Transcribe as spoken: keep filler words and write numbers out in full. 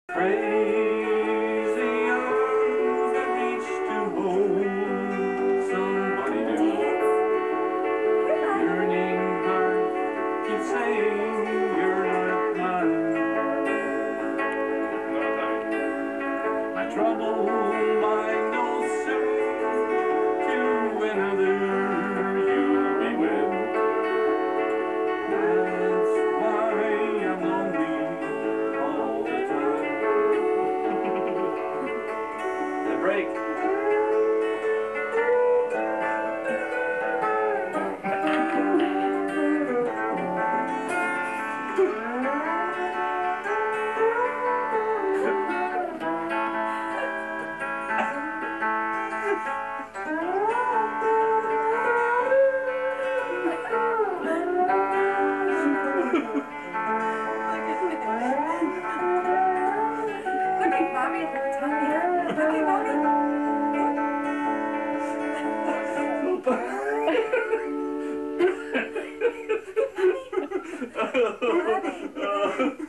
Crazy on the beach to hold somebody new. Yearning heart keeps saying you're not mine. My troubled mind knows soon to another you'll be wed. That's why I'm lonely all the time. The break. Mommy, Tommy, Mommy, Mommy. Mommy.